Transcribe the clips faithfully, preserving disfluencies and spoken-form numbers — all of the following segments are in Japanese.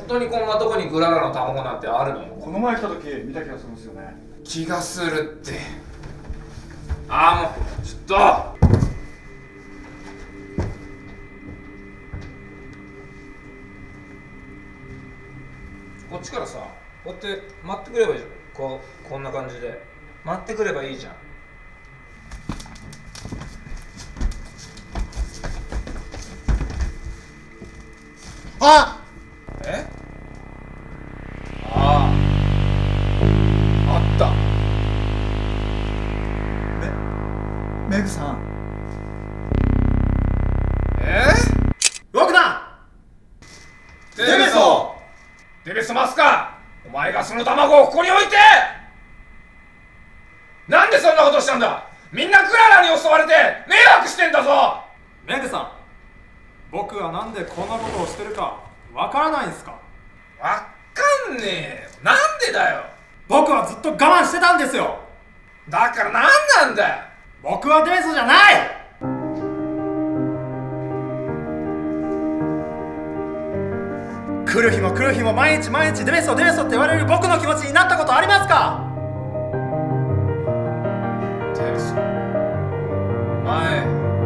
当にこんなとこにグララの卵なんてあるの？ この前来た時見た気がするんですよね。 気がするって。ああもうちょっと。こっちからさ、こうやって待ってくればいいじゃん。こうこんな感じで待ってくればいいじゃん。 あえ？ああ、あった。 めメグさん。 えー、 動くな！ デベソデベソマスカ、お前がその卵をここに置いてなんでそんなことしたんだ。みんなクララに襲われて迷惑してんだぞ。 メグさん、僕がなんでこんなことをしてるかわからないんですか？ わかんねえよ。なんでだよ。 僕はずっと我慢してたんですよ。 だからなんなんだよ。 僕はデベソじゃない。来る日も来る日も毎日毎日デベソデベソって言われる僕の気持ちになったことありますか？ デベソ、お前。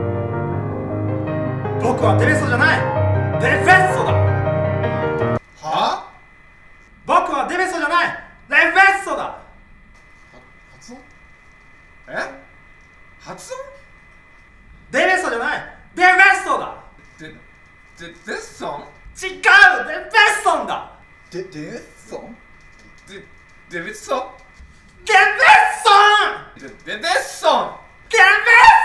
僕はデベソじゃない、デフェッソだ。 は？ 僕はデベソじゃない、デフェッソだ。 発音？え？発音？ デベソじゃない、デフェッソだ。 デ、デ、デッソン？ 違う、デフェッソンだ。 デデッソン？ デ、デベッソン？ デフェッソン。 デ、デベッソン？ デフェッソン